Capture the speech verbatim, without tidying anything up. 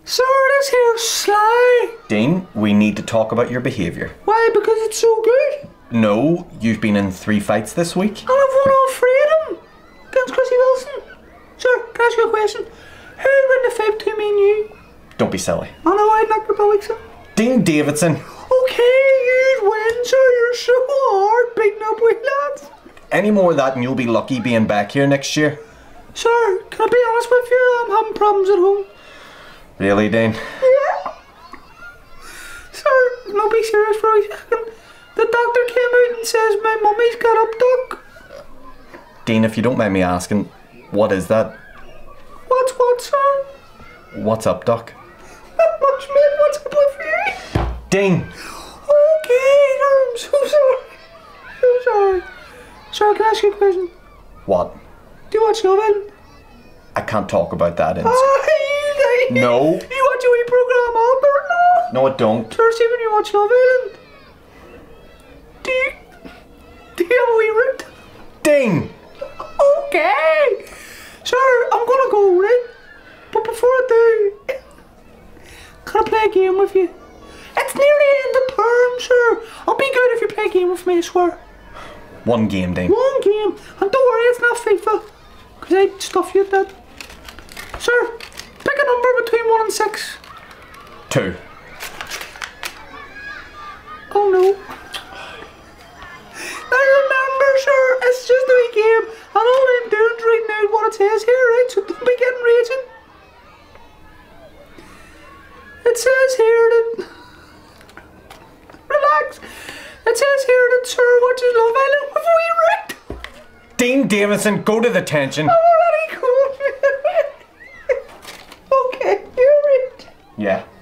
Sir, this here's Sly. Dean, we need to talk about your behaviour. Why? Because it's so good. No, you've been in three fights this week. And I've won all three of them. Against Chrissy Wilson. Sir, can I ask you a question? Who'd win the fight between me and you? Don't be silly. I know I'd knock your bollocks out. Dean Davidson. Okay, you'd win, sir. You're so hard beating up with lads. Any more of that and you'll be lucky being back here next year. Sir, can I be honest with you? I'm having problems at home. Really, Dean? Yeah. Sir, no, be serious for a second. The doctor came out and says my mummy's got up duck. Dean, if you don't mind me asking, what is that? What's what, sir? What's up, Doc? Not much, man. What's up with you? Dean! Okay, no, I'm so sorry. So sorry. Sir, can I ask you a question? What? Do you watch Love Island? I can't talk about that. In Oh, you, no. You watch a wee programme on there? No. No, I don't. Sir, see when you watch Love Island. Do you... Do you have a wee root? Dean! Okay. Sir, I'm gonna go, right? But before I do, can I play a game with you? It's near the end of term, sir. I'll be good if you play a game with me, I swear. One game, Dean. One game. And don't worry, it's not FIFA. Because I'd stuff you at that. Sir, pick a number between one and six. Two. Oh no. Now remember, sir, it's just a wee game. And all I'm doing is reading out what it says here, right? So don't be getting raging. It says here that... Relax. It says here that Sir watches Love Island with a wee root. Dean Davidson, go to the tension. I'm already cool. Okay, you're right. Yeah.